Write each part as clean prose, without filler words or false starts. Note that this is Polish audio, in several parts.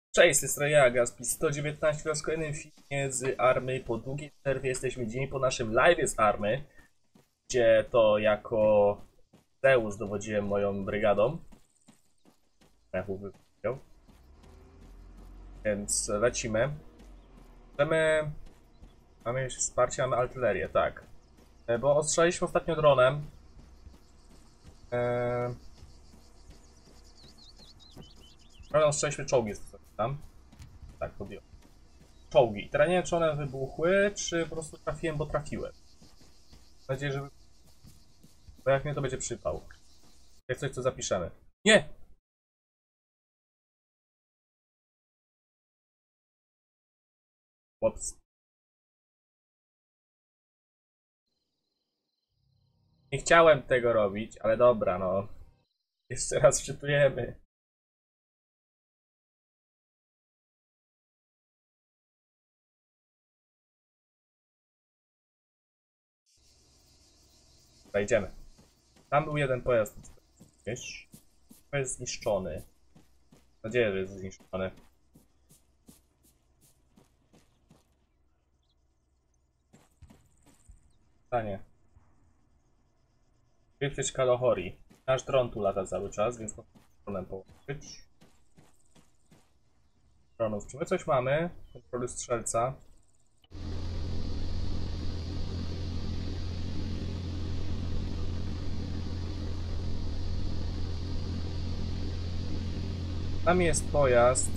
Cześć, z tej strony ja, Gaspi 119 oraz w kolejnym filmie z Army. Po długiej przerwie jesteśmy dzień po naszym live z Army, gdzie to jako Zeus dowodziłem moją brygadą. Więc lecimy. Mamy jeszcze wsparcie, mamy artylerię, tak. Bo ostrzeliśmy ostatnio dronem. Dronem ostrzeliśmy czołgi, tam. Tak, podjąłem. Czołgi. I teraz nie wiem, czy one wybuchły, czy po prostu trafiłem, bo trafiłem. Mam nadzieję, że... Bo jak nie, to będzie przypał. Jak coś, to zapiszemy. Nie! Ups. Nie chciałem tego robić, ale dobra, no. Jeszcze raz wczytujemy. Wejdziemy. Tam był jeden pojazd. Wiesz? To jest zniszczony. Mam nadzieję, że jest zniszczony. Pytanie. Wyprzeć Kalohori. Nasz dron tu lata cały czas, więc mogę dronem połączyć. Dronów. Czy my coś mamy? Kontrolu strzelca. Tam jest pojazd.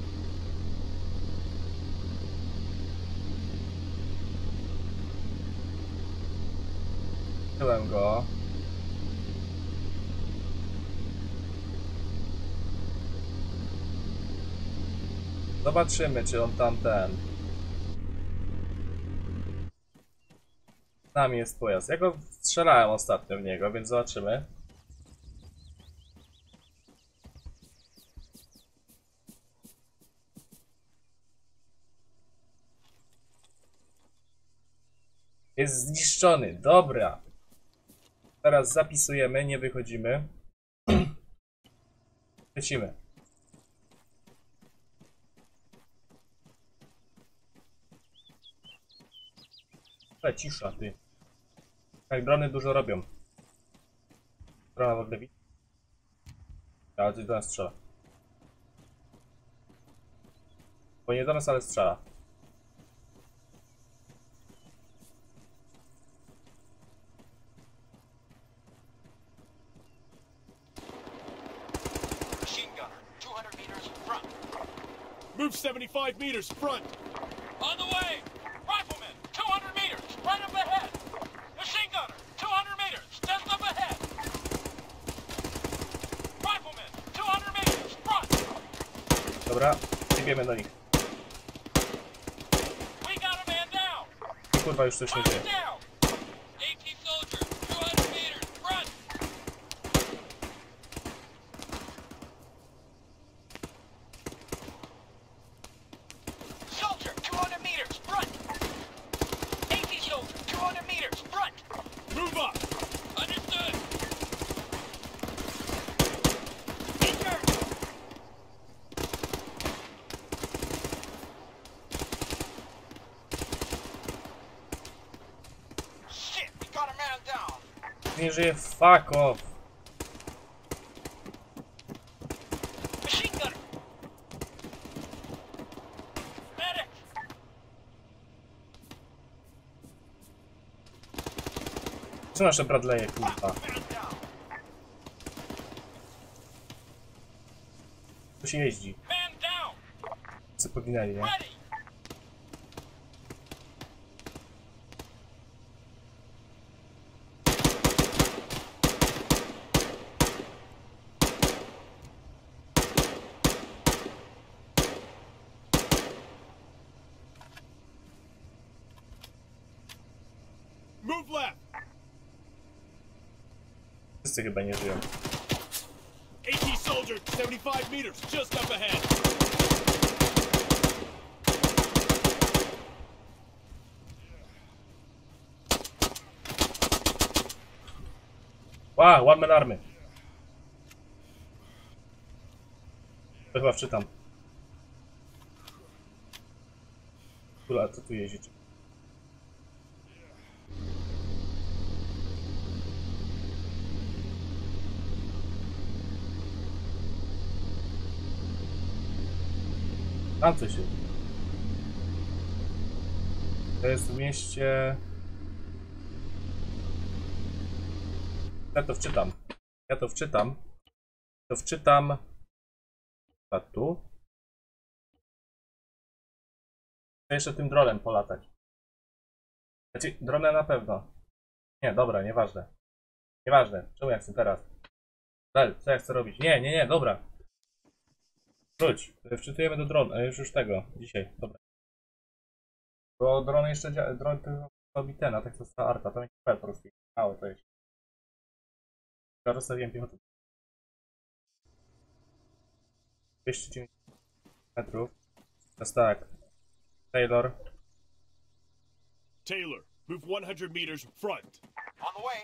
Byłem go. Zobaczymy, czy on tam ten. Tam jest pojazd. Ja go strzelałem ostatnio w niego, więc zobaczymy. Jest zniszczony. Dobra. Teraz zapisujemy, nie wychodzimy. Lecimy. Ale cisza, ty. Tak, drony dużo robią. Drona w ogóle widzi. Ale coś do nas strzela. Bo nie do nas, ale strzela. Move 75 meters front. On the way! Rifleman, 200 meters, right up ahead! Machine gunner, 200 meters, just up ahead! Rifleman, 200 meters, front! Dobra, biegniemy do nich. We got a man down! Kurwa, już coś nie dzieje. Down! AT soldier, 200 meters, front! Soldier, 200 meters, front! AT soldier, 200 meters, front! Move up. Understood! Injured! Shit, we got a man down! Nie żyje, fuck off. Machine gunner! Medic! Co nasze Bradley'e, kurwa? Man down! Tu się jeździ. Man down! Co poginęli, nie? Ready! Move left. Wszyscy chyba nie żyją. AT soldier, 75 meters, just up ahead. Wow, one man army. To chyba wczytam. Kula, co tu jeździć? Tam coś jest. To jest w mieście... Ja to wczytam. To wczytam. A tu. Chcę jeszcze tym dronem polatać. Znaczy, dronem na pewno. Nie, dobra, nieważne. Nieważne. Czemu ja chcę teraz? Co ja chcę robić? Nie, dobra. Wróć. Wczytujemy do drona. Już tego. Dzisiaj. Dobra. Bo dron jeszcze działa. Dron to robi ten, a tak to jest ta arta. Tam jest po prostu. Małe to jest. Ja rozstawiłem piechotę. 290 metrów. Teraz tak. Taylor. Taylor, move 100 meters front. On the way.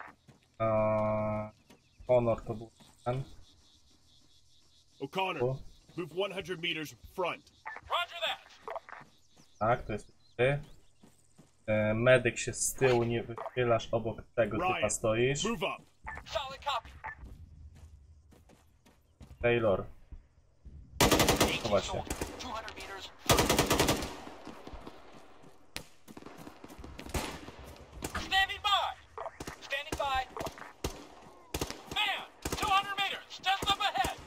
Honor to był ten. O'Connor, Tu. move 100 meters front. Roger that. Tak, to jest ty. Medyk się z tyłu nie wychylasz obok tego typa Ryan, stoisz. move up. Solid copy. Taylor. 18 właśnie. soldier. 200 meters. Standing by. Standing by. Man, 200 meters. Just up ahead.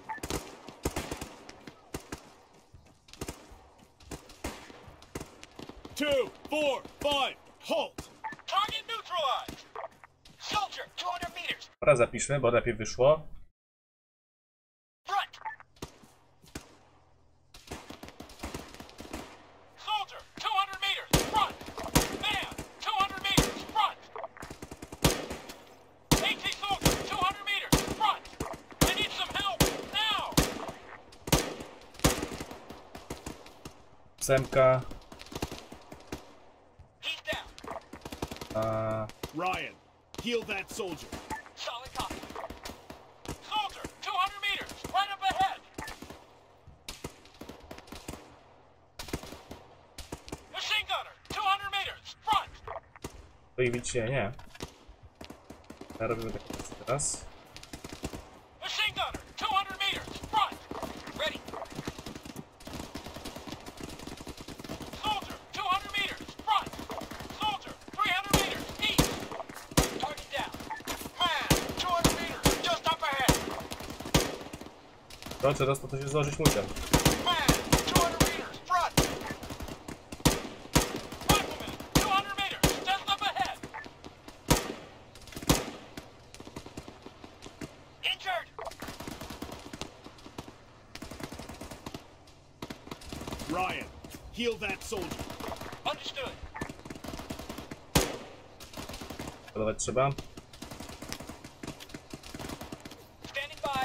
Two, 4, 5, halt. Target neutralized. Soldier, 200 meters. Teraz zapiszmy, bo lepiej wyszło. Front. Soldier, 200 meters. Front. Man, 200 meters. Front. AT soldier, 200 meters. Front. I need some help now. Ósemka. He's down. Ryan, heal that soldier. Solid copy. Soldier, 200 meters. Right up ahead. Machine gunner, 200 meters. Front. To i widzicie, nie. Ja robimy tak teraz. Machine gunner, 200 meters. Front. Ready. Soldier, 200 meters. Front. Soldier, 300 meters. East. Target down. Man, 200 meters. Just up ahead. To teraz to się złożyć multem. Man, 200 meters. Front. Rifleman, 200 meters. Just up ahead. Injured. Ryan, heal that soldier. Understood. Podawać trzeba. Standing by.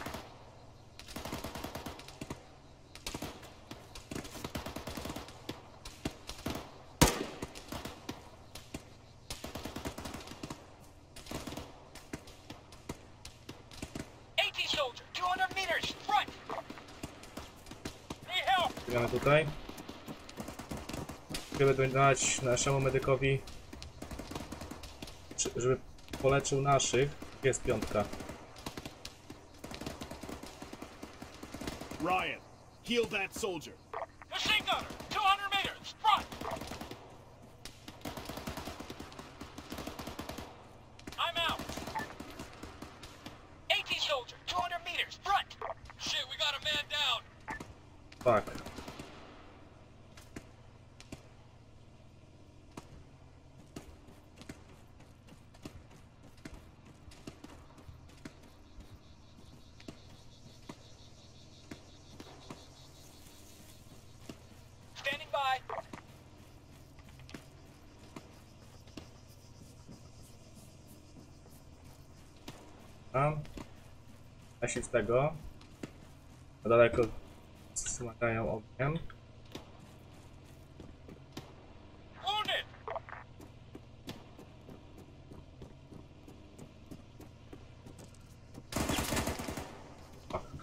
AT soldier, 200 meters. Front. Need help. Biegamy tutaj. Żeby dać naszemu medykowi, żeby poleczył naszych. Gdzie jest piątka? Ryan, heal that soldier. Machine gunner, 200 meters. Front. I'm out. AT soldier, 200 meters. Front. Shit, we got a man down. Tak. Standing by. Tam. Nasi z tego. Daleko wzmagają ogniem. Wounded.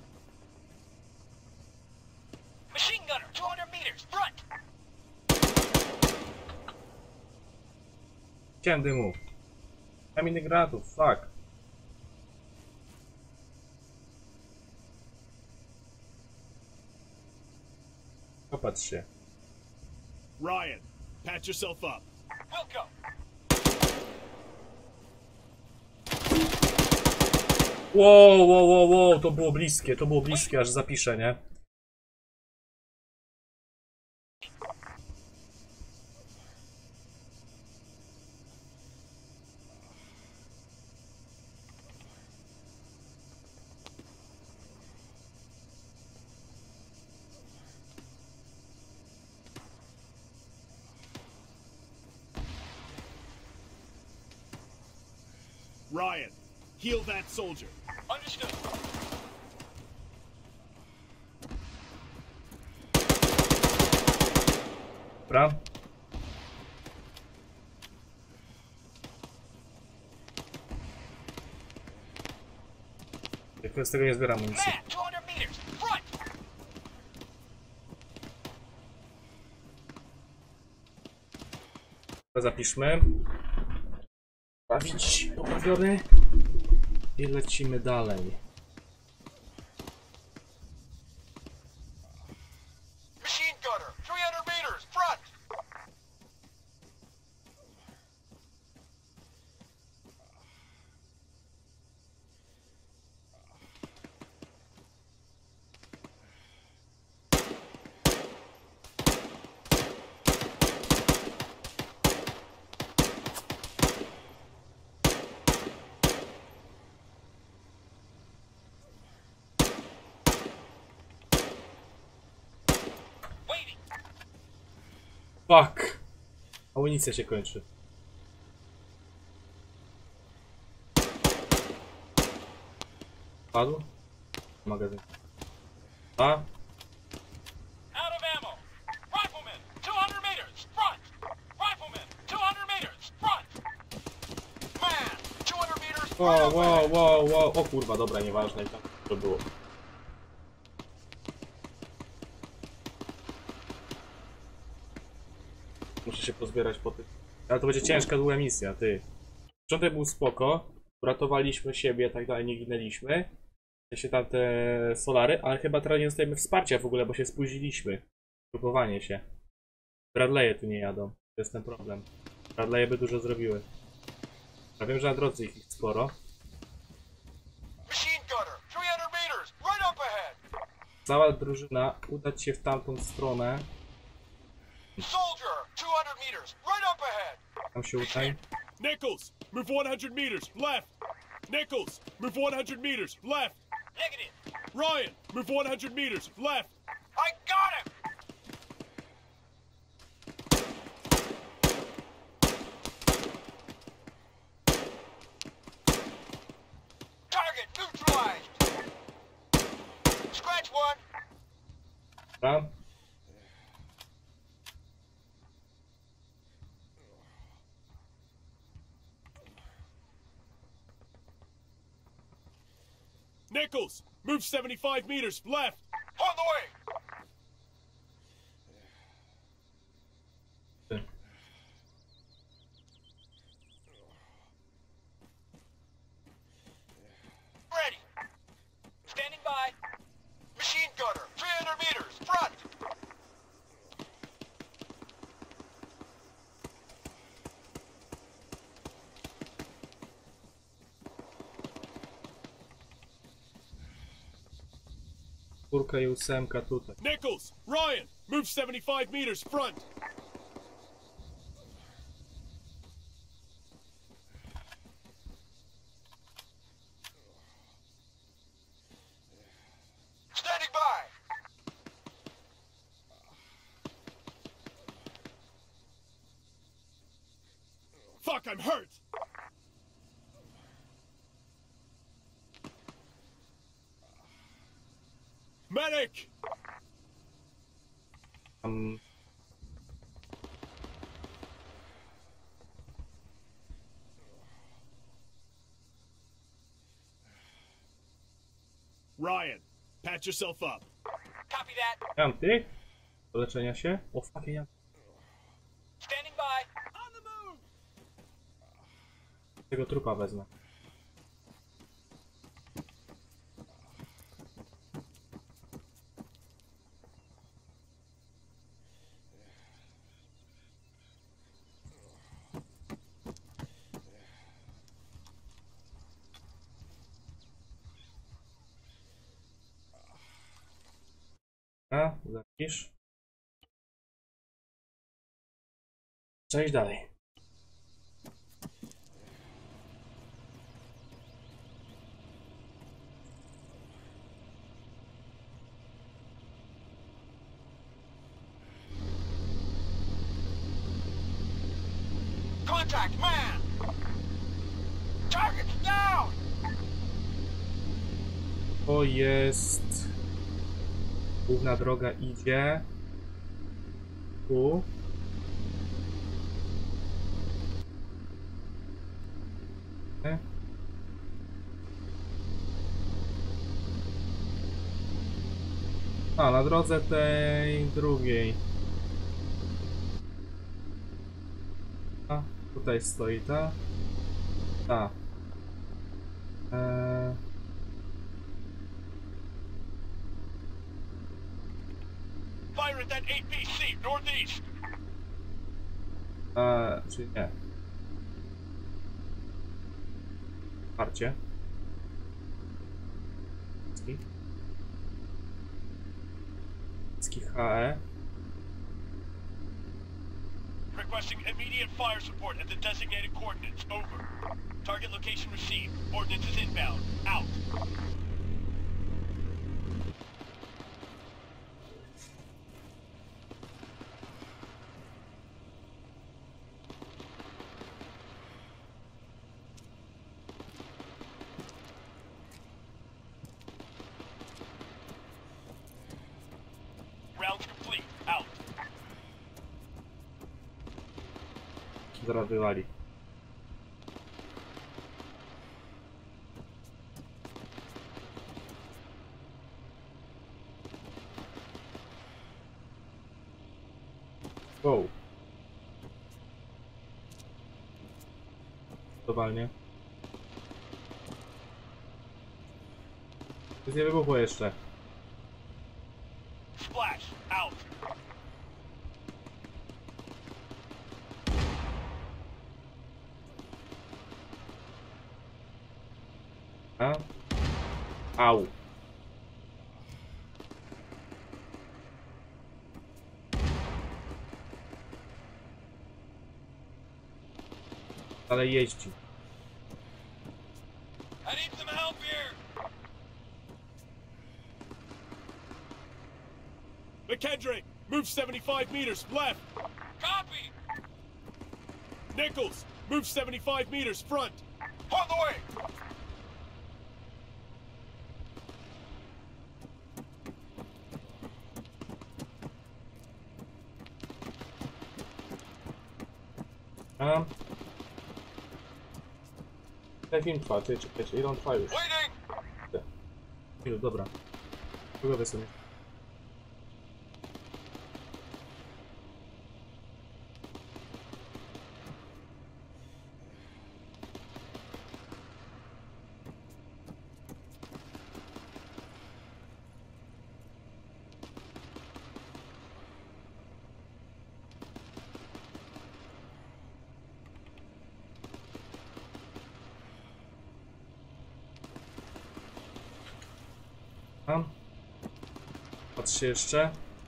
Machine gunner, 200 meters. Front. Chciałem dymu. Mam innych granatów, fuck. Popatrz się. Ryan, patch yourself up. We'll go. Wow, wow, wow, wow, to było bliskie, aż zapiszę, nie? Ryan, heal that soldier. Understood. Dobra. Jak z tego nie zbieram amunicji. Man, 200 meters. Front. Zapiszmy. Bawić poprawiony. I lecimy dalej. Machine gunner. 300 meters. Front. Waiting. Fuck! Amunicja się kończy. Padł? Magazyn. A? Out of ammo. Rifleman, 200 meters. Front. Rifleman, 200 meters. Front. Man, 200 meters. Right Wow, over. wow, wow, wow. O kurwa, dobra, nieważne i tak to było. Muszę się pozbierać po tych. Ale to będzie ciężka, długa misja, ty. Początek był spoko. Uratowaliśmy siebie, tak dalej, nie ginęliśmy. Się tam te solary, ale chyba teraz nie dostajemy wsparcia w ogóle, bo się spóźniliśmy. Grupowanie się. Bradley'e tu nie jadą. To jest ten problem. Bradley'e by dużo zrobiły. Ja wiem, że na drodze ich sporo. Machine gunner, 300 meters. Right up ahead. Cała drużyna udać się w tamtą stronę. Soldier, 200 meters. Right up ahead. Tam się udaj. Nichols, move 100 meters. Left. Nichols, move 100 meters. Left. Negative. Ryan, move 100 meters. Left. I got him. Target neutralized. Scratch one. Dobra. Nichols, move 75 meters. Left. On the way. Ready. Standing by. Machine gunner, 300 meters. Front. Czwórka i ósemka tutaj. Nichols, Ryan, move 75 meters. Front. Standing by. Fuck, I'm hurt. Medic! Tam... Ryan, patch yourself up. Copy that. Ja mam tych? Do leczenia się? O fuck, ja... Standing by. On the move! Tego trupa wezmę. A, zapisz. Cześć dalej. Contact, man! Target's down! To jest... Główna droga idzie... Tu. A, na drodze tej drugiej. A, tutaj stoi ta. Ta. Fire at that APC, northeast. Czyli nie. Parcie. HE. Requesting immediate fire support at the designated coordinates. Over. Target location received. Ordnance is inbound. Out. Rounds complete. Out. Zaraz wywali. Wow. Totalnie. Nic nie wybuchło jeszcze. Splash. Out. A? Au. Ale jeździ. I need some help here! McKendrick, move 75 meters left. Copy! Nichols, move 75 meters front. On the way! A? Jak film trwa? Czekajcie, ile on trwa już? Waiting! Już, dobra. Pogodę sobie. Tam. Patrzcie jeszcze.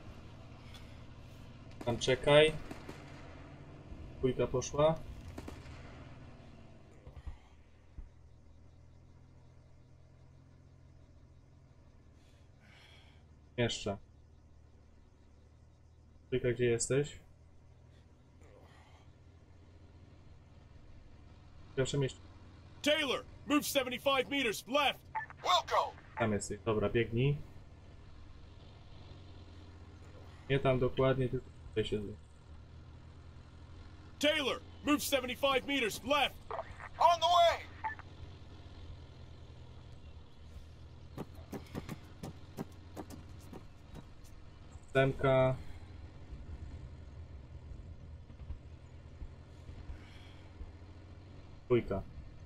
Tam czekaj. Dwójka poszła. Jeszcze. Dwójka, gdzie jesteś? Proszę mieścić. Taylor, move 75 meters left. We'll go! Tam jesteś. Dobra, biegnij. Nie tam dokładnie, tylko tutaj się. Taylor, move 75 meters left. On the way! Ósemka. Dwójka.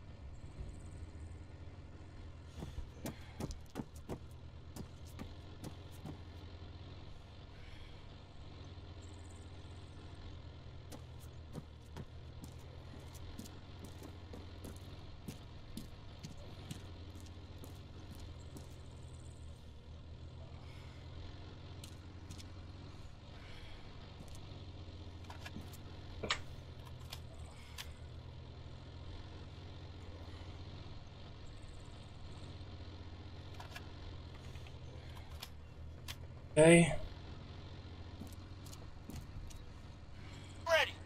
Okej. Ready.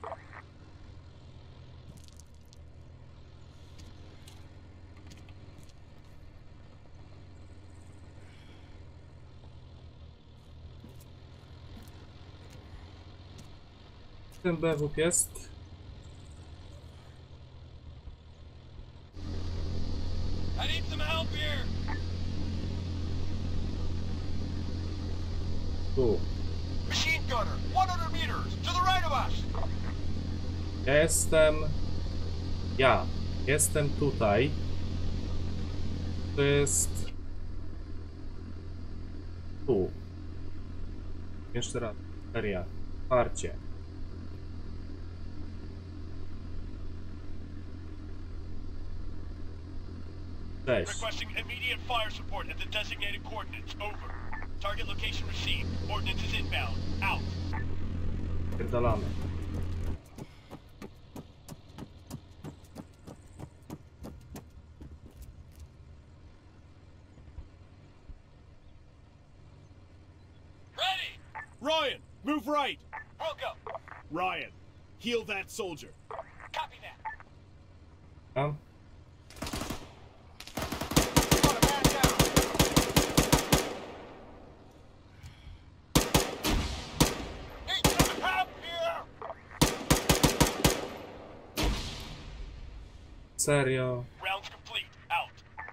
Ten BWP jest. I need some help here. Tu. Machine gunner, 100 meters to the right of us. Ja jestem tutaj. To jest tu. Jeszcze raz. Seria. Wsparcie. Cześć. Requesting immediate fire support at the designated coordinates. Over. Target location received. Ordnance is inbound. Out. Pierdolamy. Ready. Ryan, move right! We'll go. Ryan, heal that soldier. Copy that. Tam. Got a man down. Need some help here. Serio. Rounds complete. Out.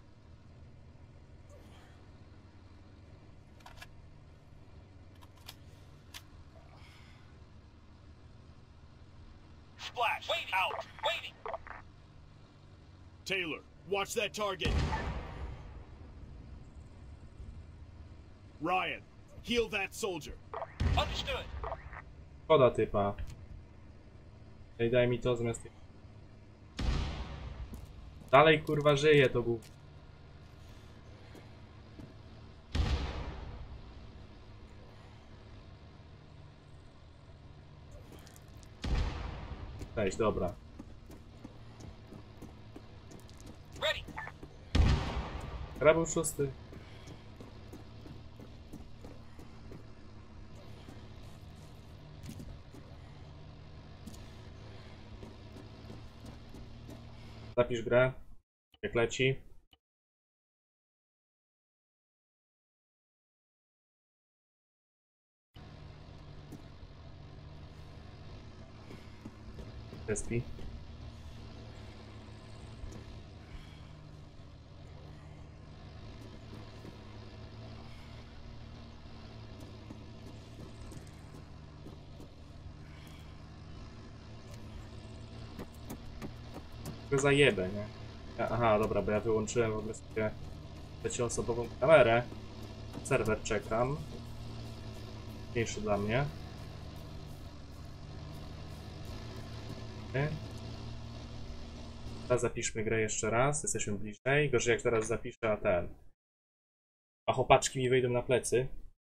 Splash. Waiting. Out. Waiting. Taylor, watch that target. Ryan, heal that soldier. Understood. Szkoda typa. Ej, daj mi to zamiast tej... Dalej kurwa żyje to był. Cześć, dobra. Ready. Gra był 6. Zapisz grę. Jak leci. Respi. Go zajebę, nie? Aha, dobra, bo ja wyłączyłem w ogóle sobie 5-osobową kamerę. Serwer czekam. Mniejszy dla mnie. Teraz zapiszmy grę jeszcze raz, jesteśmy bliżej. Gorzej jak teraz zapiszę, a ten... A chłopaczki mi wyjdą na plecy.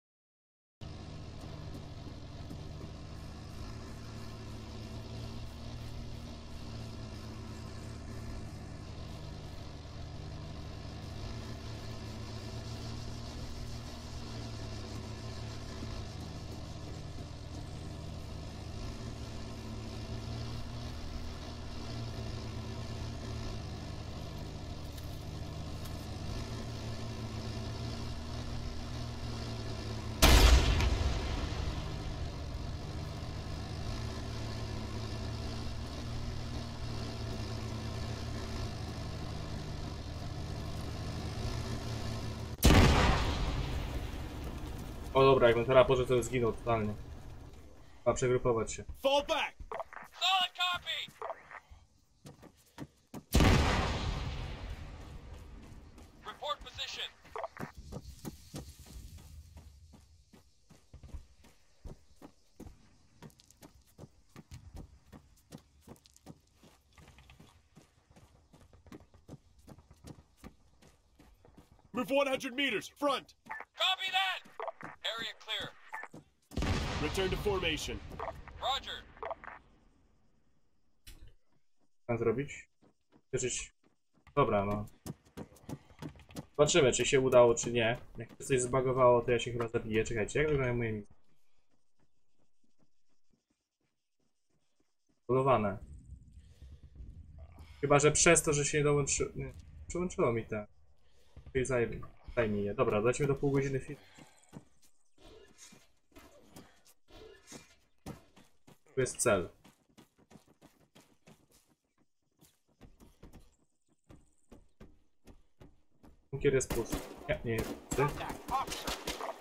O dobra, jakbym teraz poszedł, to zginął totalnie. Trzeba przegrupować się. Fall back! Solid copy. Report position. Move 100 meters, front! Copy that. Area clear. Return to formation. Roger. Co mam zrobić? Przeżyć. Dobra, no. Zobaczymy, czy się udało, czy nie. Jak się coś zbagowało, to ja się chyba zabiję. Czekajcie, jak wyglądają moje misje? Polowane. Chyba, że przez to, że się nie dołączy... Nie, przyłączyło mi te. Zajmij je. Dobra, lecimy do pół godziny filmu. Tu jest cel. Bunkier jest pusty. Nie, nie jest pusty. Contact, officer.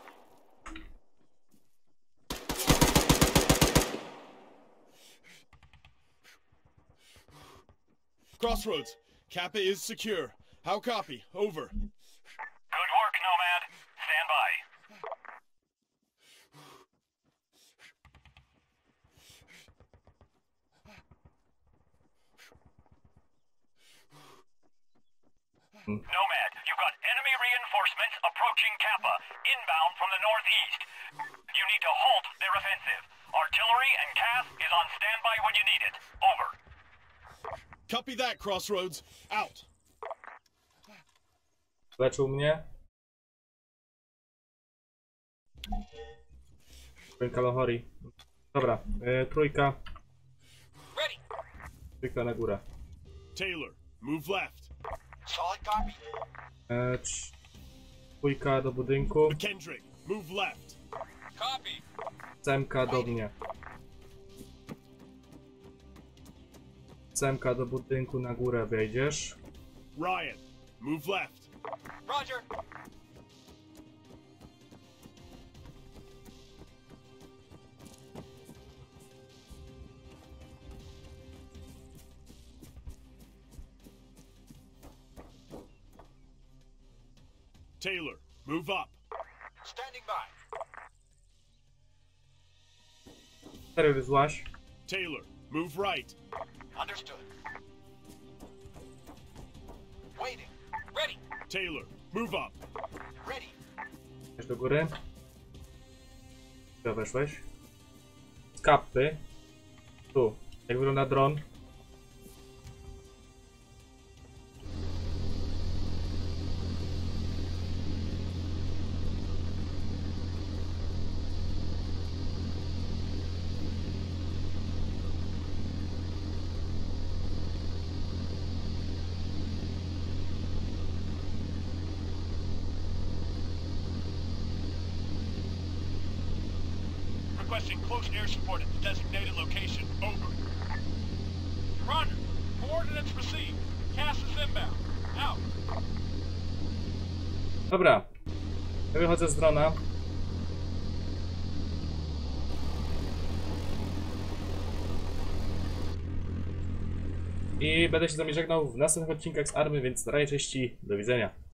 Crossroads. Kappa is secure. How copy? Over. Good work, Nomad. Stand by. Nomad, you've got enemy reinforcements approaching Kappa, inbound from the northeast. You need to halt their offensive. Artillery and CAS is on standby when you need it. Over. Copy that, Crossroads. Out. Leczył mnie. Trójka Lohori. Dobra, trójka. Ready. Trójka na górę. Taylor, move left. Solid copy. Trójka do budynku. McKendrick, move left. Copy. Semka do mnie. Semka do budynku na górę wejdziesz. Ryan, move left. Roger. Taylor, move up. Standing by. 4 wyzłaś. Taylor, move right. Understood. Waiting. Ready. Taylor, move up. Ready. Wejdziesz do góry. Tu weszłeś. Z kapy. Tu. Jak wygląda dron? Requesting close air support at the designated location. Over. Roger. Coordinates received. CAS is inbound. Out. Dobra. Ja wychodzę z drona. I będę się z wami żegnał w następnych odcinkach z Army, więc na razie, cześć i do widzenia.